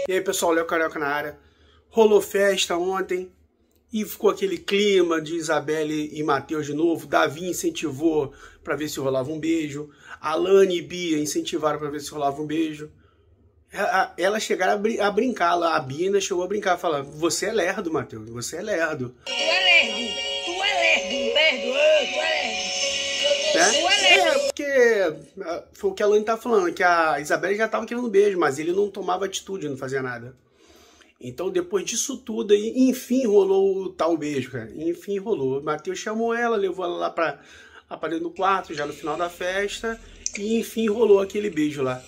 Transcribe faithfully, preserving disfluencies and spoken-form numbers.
E aí, pessoal, Léo Carioca na área. Rolou festa ontem e ficou aquele clima de Isabelle e Matheus de novo. Davi incentivou para ver se rolava um beijo. Alane e Bia incentivaram para ver se rolava um beijo. Elas chegaram a, brin a brincar lá. A Bia ainda chegou a brincar, falando: você é lerdo, Matheus, você é lerdo. Tu é lerdo, tu é lerdo, lerdo, tu é lerdo. É, é, porque foi o que a Alane tá falando, que a Isabelle já tava querendo beijo, mas ele não tomava atitude, não fazia nada. Então, depois disso tudo aí, enfim, rolou o tal beijo, cara. Enfim, rolou. O Matheus chamou ela, levou ela lá pra, lá pra dentro do quarto, já no final da festa, e enfim, rolou aquele beijo lá.